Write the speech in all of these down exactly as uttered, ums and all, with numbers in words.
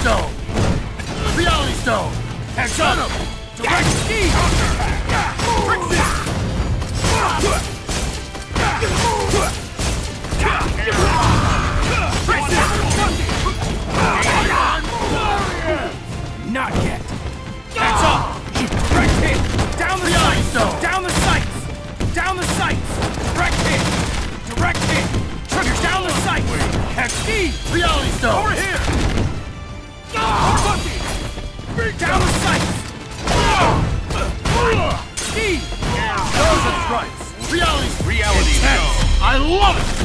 Stone! Reality Stone! Heads up! Direct ski! Friction! Not yet! Heads up! Direct hit! Down the Reality sights! Stone! Down the sights! Down the sights! Direct hit! Direct hit! Trigger down the sights! Head ski! Reality Stone! Over here! Over Bucky! Down the sights! Ski! Those are stripes! Reality Reality Stone! I love it!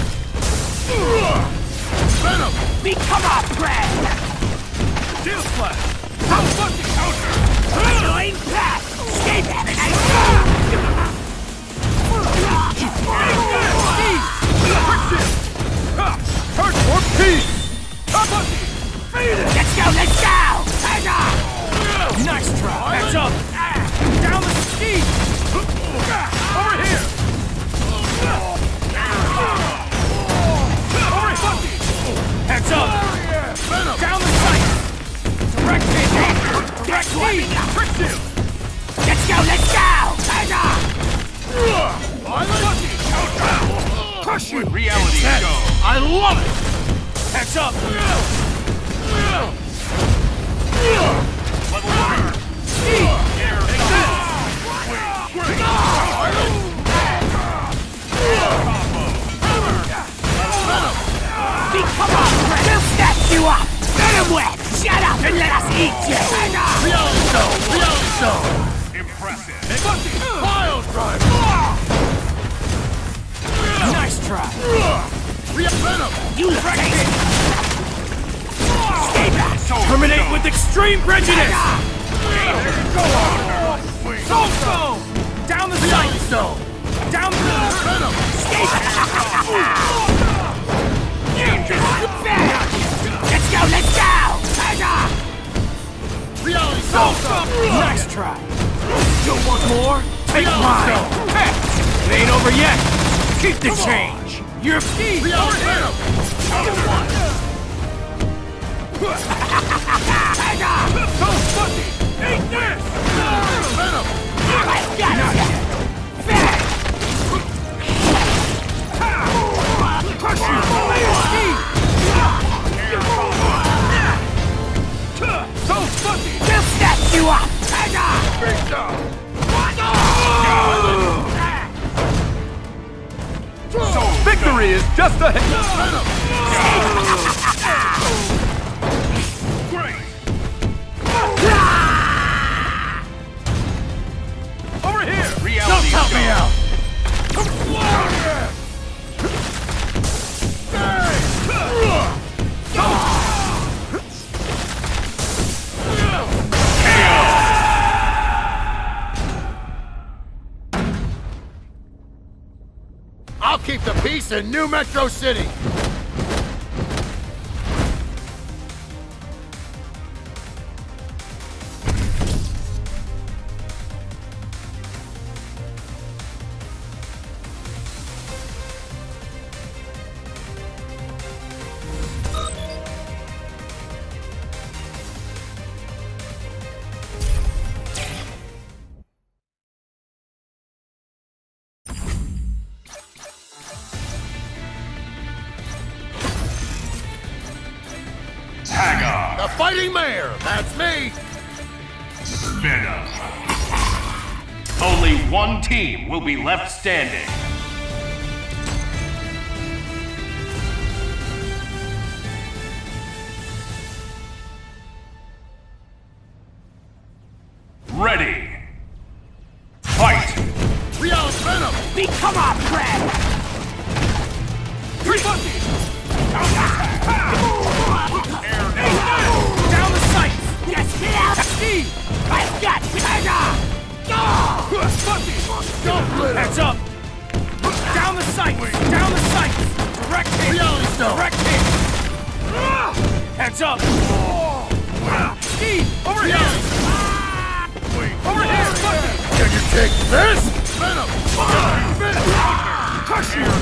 Venom! Become a threat! Steel Slash! How Bucky counter! Annoying pass! Escape it! Turn for peace! Bucky! Feed it! Let's go! Let's go! Nice try! Heads up! Down the ski! Over here! Over Bucky! Heads up! Venom! Down the sights! Direct hit! Direct ski! Friction! Let's go! Let's go! Bucky! Counter! Crush you! Reality Stone! I love it! Heads up! Level one! Ski! Take this! Great! Become a threat! We'll snatch you up! Venom wet! Shut up and let us eat you! Reality Stone! Reality Stone! Impressive! Bucky! Pile Drive! Nice try! Real Venom! You look tasty! Stay back! Terminate with extreme prejudice! Soul Stone! Down the Reality sights! Stone! Down the Venom! Stay back! Let's go! Let's go! Reality Soul Stone! Stone! Nice try! You want more? Take Reality mine! Stone! Hey! It ain't over yet! Keep the change! You're ski! Reality Venom! Number one! Go Bucky! Eat this! Venom! I got you! Finish! Crush you! So Bucky! We'll snatch you up! Big dog! So Victory is just ahead! Venom! great! Over here! Reality Don't help Stone! me out! I'll keep the peace in New Metro City! Haggar! The Fighting Mayor, that's me! Venom! Only one team will be left standing. Ready! Fight! Reality Venom! Become a threat! Three Bucky! Down the sights! Yes, get out! Ski! I've got Tiger! Bucky! Don't let Heads up! Down the sights! Down the sights! Direct hit! Reality Stone! Direct hit! Heads up! Ski! Over here! Over here! Bucky! Can you take this? Venom! Crush you!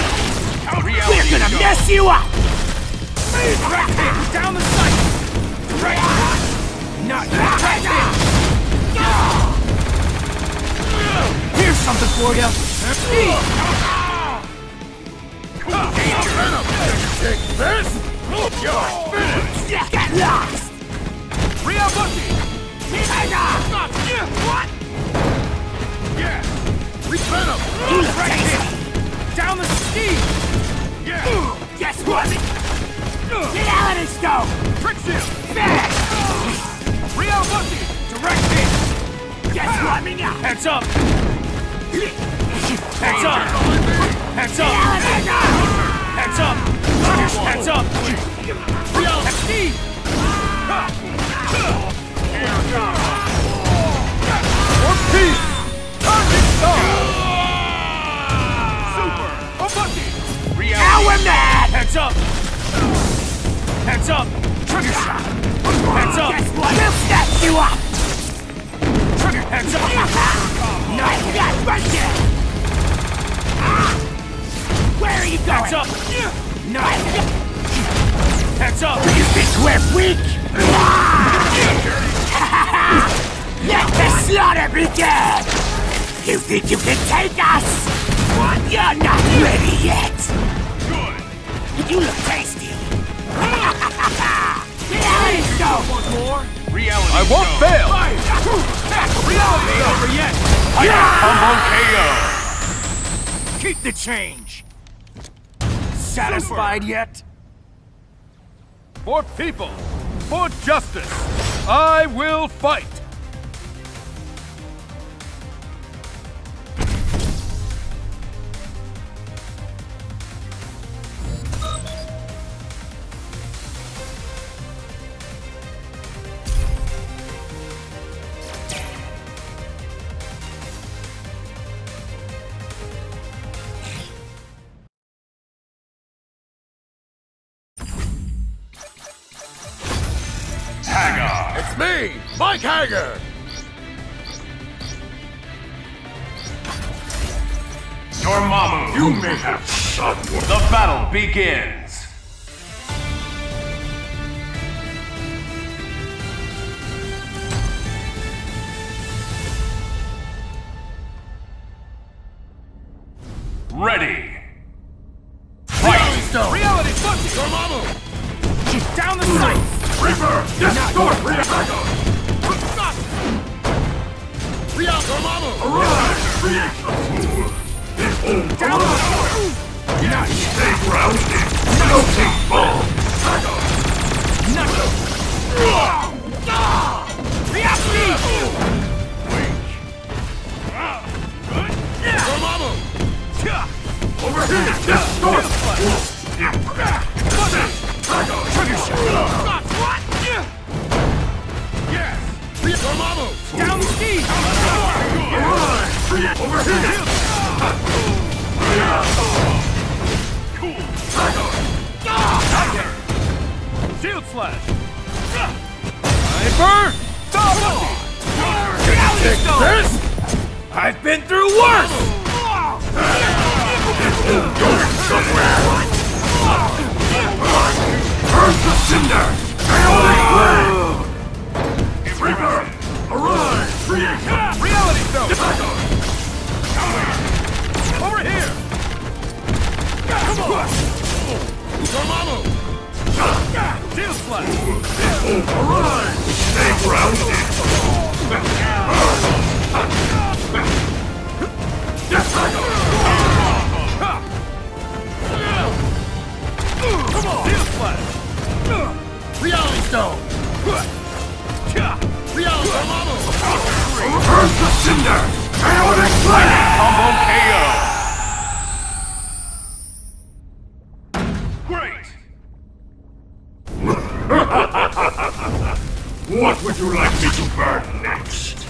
Reality We're gonna Stone. mess you up! Direct hit! Down the sights! Not right here. Here's something for you. Venom! Take this! You're finished! Get lost! Real Bucky! What? Yeah! Venom! Right here! Down the ski! Yeah! Guess what? Get out of this stone! Trick shield! Fast! Real Bucky! Direct hit! Guess what? Heads up! Heads up! Heads up! Heads up! Heads up! Real Ski! For peace! Target star! Super! Oh, Bucky! Now we're mad! Heads up! Heads up! Trigger shot! Heads up! Guess what? We'll snatch you up! Trigger! Heads up! Nice shot right there! Where are you going? Heads up! Nice! Heads up! You think we're weak? Let the slaughter begin! You think you can take us? You're not ready yet! Good. You look tasty! Reality stone! Once more? Reality I won't stone. fail! Reality Ain't stone! over yet! Combo K O. Keep the change! Satisfied yet? For people! For justice! I will fight! Haggar. It's me, Mike Haggar! Dormammu. You may have someone. The battle begins. Ready. Reality stone! Reality Bucky! Dormammu! Down the sight! Reaper! Distort! Haggar! Real Dormammu! Arise! Create a fool! Down the Yes! Stay grounded! Melting ball! Haggar! Reality! Dormammu! Over here! Distort! Haggar! Trigger shot! What? Yes! Dormammu! Down the ski! Arise! Create over here! Cool! Haggar! Shield slash! Sniper! Stop! Take this! I've been through worse! Going somewhere! Burn the cinder! Chaotic blade! Reaper! Arise! Create! Reality stone! Over here! Come on! Dormammu! Shield slash! Arise! Stay grounded! Yes, Haggar! Come on! Shield slash! Reality stone! Reality Dormammu! Burn the cinder! Chaotic blade! Combo K O. Great. What would you like me to burn next?